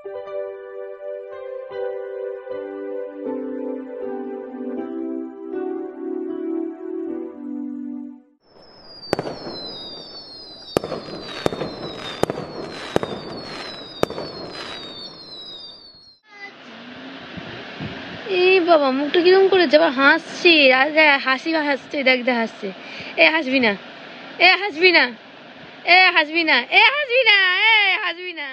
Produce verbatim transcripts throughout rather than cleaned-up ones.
বাবা মুখটা কিরকম করেছে আবার হাসছে হাসি হাসছে দেখ দেখ হাসছে এ হাসবি না এ হাসবি না এ হাসবি না এ হাসবি না এ হাসবি না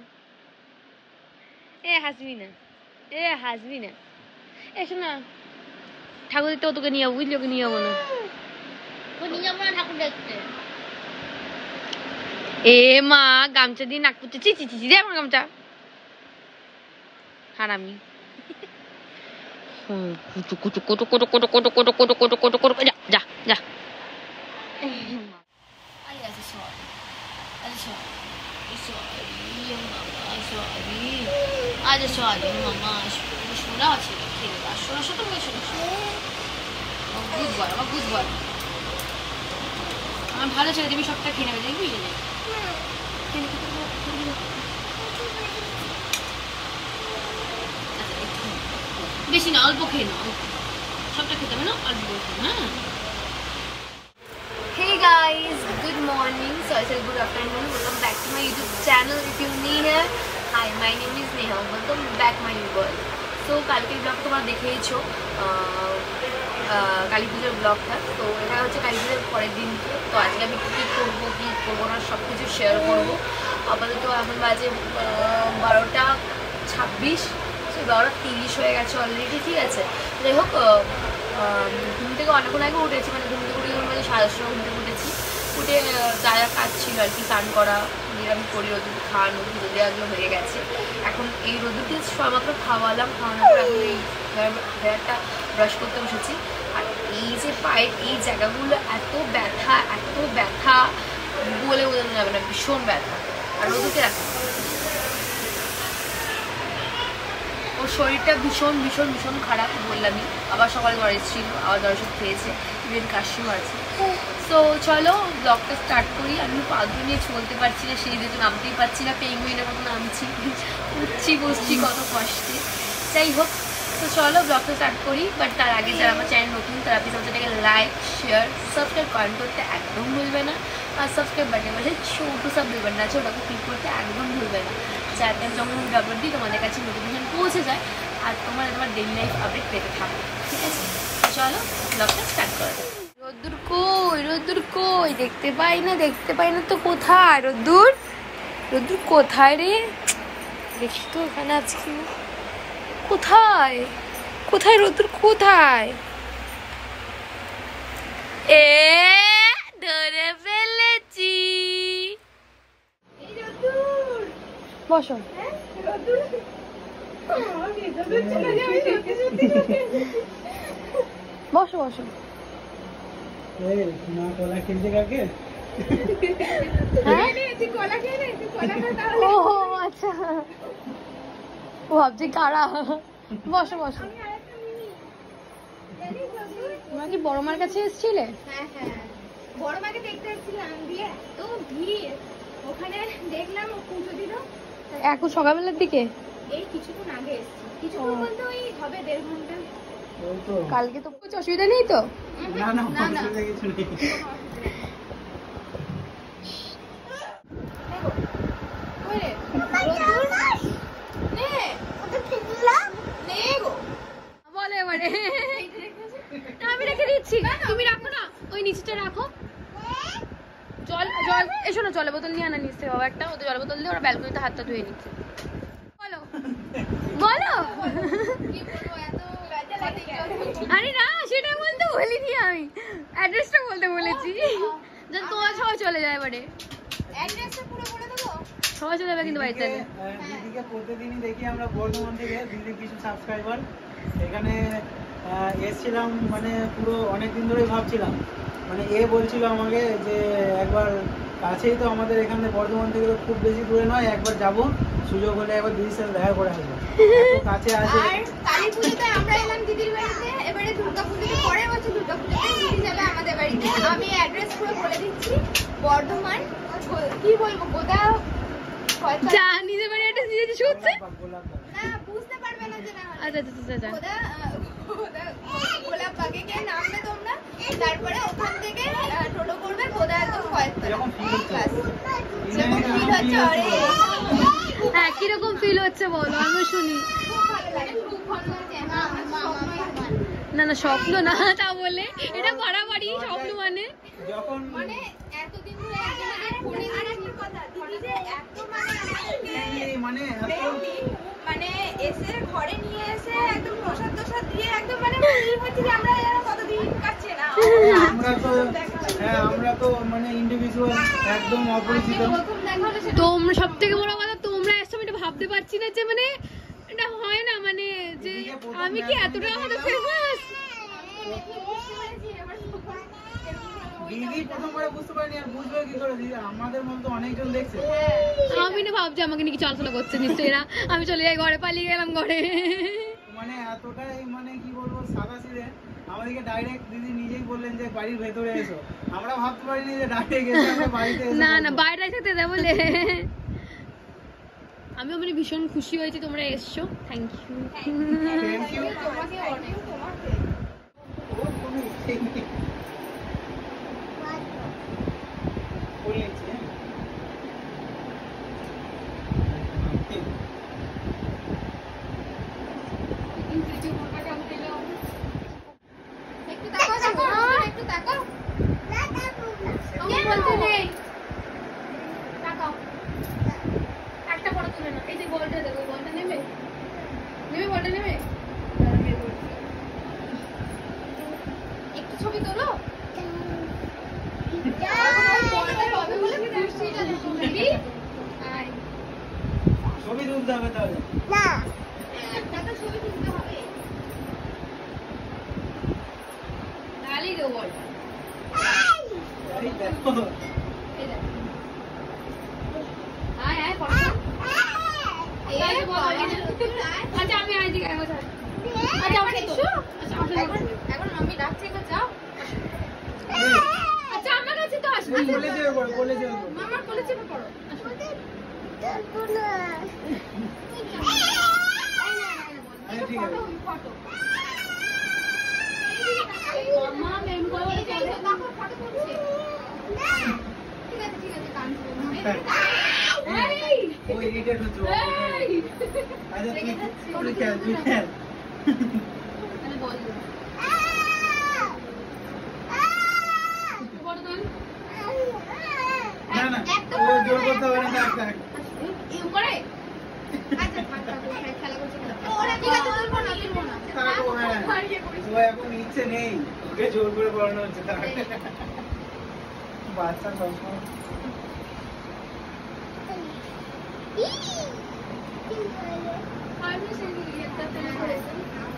এ হাসবি না এ হাসবি না এ শোনা ঠাকুর দেখতে তোকে নিয়ে যাবো বুঝলি ওকে নিয়ে যাবো না ঠাকুর দেখতে এ মা গামছা দিয়ে নাক পুচ্ছে চি চি চি দে আমার গামছা হারামি কুটু কুটু কুটু কুটু কুটু কুটু কুটু কুটু কুটু কুটু কুটু যা যা যা আজ সরি মামা শোনা আছে শোনা শোনা শোনা গুড বয় আমার গুড বয় আমার ভালো ছেলে তুমি সবটা খেয়ে নেবে দেখবি বেশি না অল্প খেয়ে নাও সবটা খেতে হবে না অল্প খেয়ে হ্যাঁ Hey guys, good morning. So I said good afternoon. Welcome back to my YouTube channel. If you're new here, hi, my name is Neha. Welcome back my new world. So কালকের ব্লগ তোমরা দেখেইছো কালী পুজোর ব্লগটা তো এটা হচ্ছে কালী পুজোর পরের দিনকে তো আজকে আমি কী করবো কী করবো না সব কিছু শেয়ার করবো আপাতত এখন বাজে বারোটা ছাব্বিশ সেই বারোটা তিরিশ হয়ে গেছে অলরেডি ঠিক আছে যাই হোক ঘুম থেকে অনেকক্ষণ আগে উঠেছি মানে ঘুম থেকে উঠে মানে সাড়ে দশটা ঘুম থেকে উঠেছি উঠে যা যা কাজ ছিল আর কি স্নান করা আমি করি রোদুর খাওয়ানো পুজো দেওয়াগুলো হয়ে গেছে এখন এই রোদুরকে সবেমাত্র খাওয়ালাম খাওয়ানোর পর এখন এই হেয়ারটা ব্রাশ করতে বসেছি আর এই যে পায়ের এই জায়গাগুলো এত ব্যথা এত ব্যথা বলে বোঝানো যাবে না ভীষণ ব্যথা আর রোদুকে রাখা ওর শরীরটা ভীষণ ভীষণ ভীষণ খারাপ বললামই আবার সকালে জ্বর এসেছিল আবার জ্বর ওষুধ খেয়েছে ইভেন কাশিও আছে সো চলো ব্লগটা স্টার্ট করি আমি পাগল নিয়ে চলতে পারছি না সেই যেহেতু নামতেই পারছি না পেঙ্গুইনের মতো নামছি উঠছি বসছি কত কষ্টে যাই হোক তো চলো ব্লগটা স্টার্ট করি বাট তার আগে যারা আমার চ্যানেল নতুন তারা প্লিজ আমাদেরকে লাইক শেয়ার সাবস্ক্রাইব কমেন্ট করতে একদম ভুলবে না আর সাবস্ক্রাইব বাটনের পাশে ছোটো সব দেবেন না ওটাকে ক্লিক করতে একদম ভুলবে না যাতে আমি যখন আপলোড দিই তোমাদের কাছে নোটিফিকেশন পৌঁছে যায় আর তোমার তোমার ডেইলি লাইফ আপডেট পেতে থাকবে ঠিক আছে চলো ব্লগটা স্টার্ট করা যাবে রোদ্দুর কই রোদ্দুর কই দেখতে পাই না দেখতে পাই না তো কোথায় রোদ্দুর রোদ্দুর কোথায় রে দেখি তো এখানে আজকে কোথায় কোথায় রোদ্দুর কোথায় এ ধরে ফেলেছি বসো বসো বসো কলা কিনতে কাকে ও আচ্ছা ও ভাবছি কারা বসো বসো তোমরা কি বড় মার কাছে এসেছিলে হ্যাঁ হ্যাঁ বড় মাকে দেখতে এসেছিলাম দিয়ে এত ভিড় ওখানে দেখলাম ও পুজো দিল এখন সকালবেলার দিকে এই কিছুক্ষণ আগে এসেছি কিছুক্ষণ বলতে ওই হবে দেড় ঘন্টা কালকে তো কিছু অসুবিধা নেই তো না না না কিছু নেই বলে এবারে আমি রেখে দিচ্ছি তুমি রাখো না ওই নিচেটা রাখো জল জল এসো না জলের বোতল নিয়ে আনা নিচ্ছে বাবা একটা ওদের জলের বোতল দিয়ে ওরা ব্যালকনিতে হাতটা ধুয়ে নিচ্ছে বলো বলো আরে না সেটা বলতে বলিনি আমি অ্যাড্রেসটা বলতে বলেছি যেন তোমার সবাই চলে যায় এবারে অ্যাড্রেসটা পুরো বলে দেবো সবাই চলে যাবে কিন্তু বাড়িতে দিদিকে প্রতিদিনই দেখি আমরা বর্ধমান থেকে দিদির কিছু সাবস্ক্রাইবার এখানে এসেছিলাম মানে পুরো অনেক দিন ধরেই ভাবছিলাম মানে এ বলছিল আমাকে যে একবার কাছেই তো আমাদের এখানে বর্ধমান থেকে তো খুব বেশি দূরে নয় একবার যাব সুযোগ হলে একবার দিদির সাথে দেখা করে আসবো কাছে আছে আর কালী পুজোতে আমরা এলাম দিদির বাড়িতে এবারে দুর্গা পুজোতে পরের বছর দুর্গা পুজোতে দিদি যাবে আমাদের বাড়িতে আমি অ্যাড্রেস পুরো বলে দিচ্ছি বর্ধমান কি বলবো গোদা যা নিজের বাড়ি অ্যাড্রেস দিয়েছি হাসি হচ্ছে? না বুঝতে পারবে না যে না। আচ্ছা আচ্ছা আচ্ছা ওদা ওদা গোলাপ বাগে গিয়ে নামবে তোমরা, তারপরে ওখান থেকে টোটো করবে ওদা একদম কয়েকটা ক্লাস। যেমন ফিল হচ্ছে আরে হ্যাঁ কিরকম ফিল হচ্ছে বলো আমি শুনি। খুব ভালো লাগে, খুব ভালো লাগে। হ্যাঁ আমার স্বপ্ন না না স্বপ্ন না তা বলে এটা বাড়াবাড়ি স্বপ্ন মানে যখন মানে এতদিন ধরে একজনের ফোনে আর একটা কথা দিদি যে এত মানে আমাদেরকে মানে মানে এসে ঘরে নিয়ে এসে একদম প্রসাদ প্রসাদ দিয়ে একদম মানে মনে হচ্ছে যে আমরা যেন কতদিন কাটছে না। আমরা তো হ্যাঁ আমরা তো মানে ইন্ডিভিজুয়াল একদম অপরিচিত। তোমরা সব থেকে বড় কথা তোমরা এসছো আমি এটা ভাবতে পারছি না যে মানে এটা হয় না মানে যে আমি কি এতটা আমাদের ফেমাস। দিদি প্রথমবার বুঝতে পারিনি আর বুঝবে কি করে দিদি, আমাদের মতো অনেকজন দেখছে। আমি না ভাবছি আমাকে নিয়ে কিছু আলোচনা করছে নিশ্চয়ই এরা, আমি চলে যাই ঘরে, পালিয়ে গেলাম ঘরে। মানে এতটাই মানে কি বলবো সাদা সিধে আমাদেরকে ডাইরেক্ট দিদি নিজেই বললেন যে বাড়ির ভেতরে এসো, আমরা ভাবতে পারিনি যে ডাইরেক্ট এসে আমরা বাড়িতে এসে না না বাইরে থাকতে দেয় বলে। আমিও মানে ভীষণ খুশি হয়েছি তোমরা এসছো, থ্যাংক ইউ। Thank you. তোমাকে অনেক তোমাকে ও কোনো ইচ্ছে নেই। বলে নিচ্ছি, হ্যাঁ। একটু তাকাও তাকাও একটু তাকাও আমার বলতে নেই, তাকাও একটা ফটো তুলে নাও। এই যে বলটা দেখো, বলটা নেবে নেবে বলটা নেবে একটু ছবি তোলো। ছবি তুলতে হবে তাহলে। একটা ছবি তুলতে হবে। তাহলেই দেবো বলটা। এই দেখো এই দেখো আয় আয় ফটো এই বল। আচ্ছা আমি আজ দিকে আচ্ছা আচ্ছা আমার এসো। আচ্ছা এখন এখন আমি ডাকছি একবার যাও। আচ্ছা আমার কাছে তো আসবে। তুমি বলে যাবে বলো, বলে যাবে বলো। মামার কোলে চেপে পড়ো। আচ্ছা ঠিক আছে। ফটো মা মেম করে এই যে দেখো ফটো তুলছে। ঠিক আছে ঠিক আছে কান এই ও ইরিটেট হচ্ছে ও। এই আচ্ছা তুই তুই খেল তুই খেল। আরে বল ফটো তুল। না না ও জোর করতে পারে না, একটা ইউ করে আচ্ছা আচ্ছা খেলা করছে ওরা ঠিক আছে তুলবো না তুলবো না। তারা তো হ্যাঁ ও এখন ইচ্ছে নেই, ওকে জোর করে পড়ানো হচ্ছে তার বাচ্চা সবসময়। আমি সেই ইয়েটা ফেলে করেছি।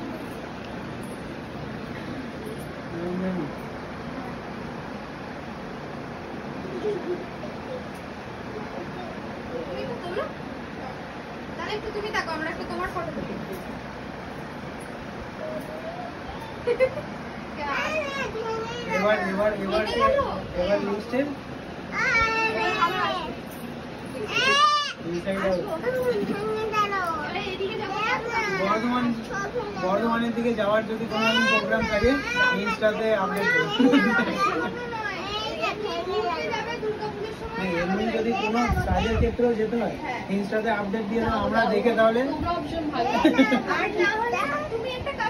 তুমি তো তোলো। তাহলে একটু তুমি তাকাও আমরা একটু তোমার ফটো তুলি। এবার এবার এবার এবার লিস্টের বর্ধমান বর্ধমানের দিকে যাওয়ার যদি কোনো প্রোগ্রাম থাকে ইনস্টাতে আপডেট এমনি যদি কোনো কাজের ক্ষেত্রেও যেতে হয় ইনস্টাতে আপডেট দিয়ে দাও, আমরা দেখে তাহলে তোমরা অপশন ভালো। আর না হলে তুমি একটা